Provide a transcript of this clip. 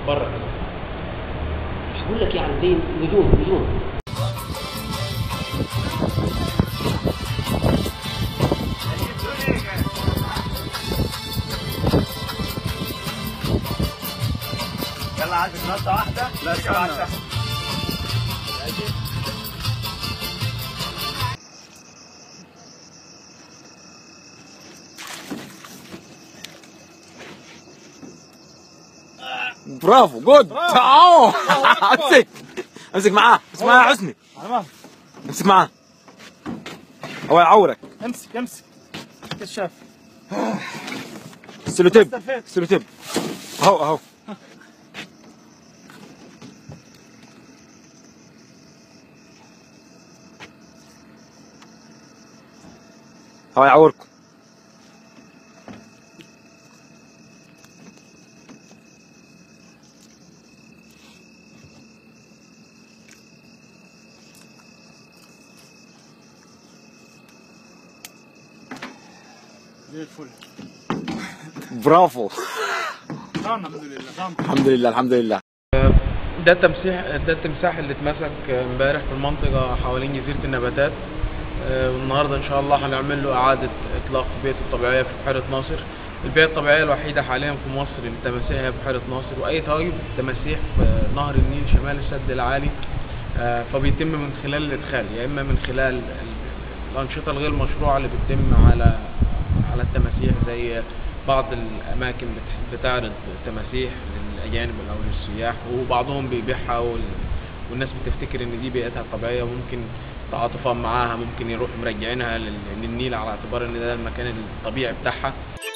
بره كده. مش بقول لك يعني دي نجوم. يلا عايزك نقطة واحدة. لا استنى. برافو جود. امسك معاه يا حسني. امسك معاه هو يعورك. امسك كشاف. السلوتيب اهو هو يعوركم. زي الفل. برافو. الحمد لله. ده التمساح اللي اتمسك امبارح في المنطقة حوالين جزيرة النباتات. والنهارده ان شاء الله هنعمل له اعادة اطلاق بيئته الطبيعية في بحيرة ناصر. البيئة الطبيعية الوحيدة حاليا في مصر للتماسيح هي بحيرة ناصر، واي تواجد تماسيح في نهر النيل شمال السد العالي فبيتم من خلال الادخال، يا اما من خلال الانشطة الغير مشروعة اللي بتتم على التماسيح، زي بعض الاماكن بتعرض تماسيح للاجانب او للسياح وبعضهم بيبيعها والناس بتفتكر ان دي بيئتها الطبيعيه، وممكن تعاطفا معاها ممكن يروحوا مرجعينها للنيل على اعتبار ان ده المكان الطبيعي بتاعها.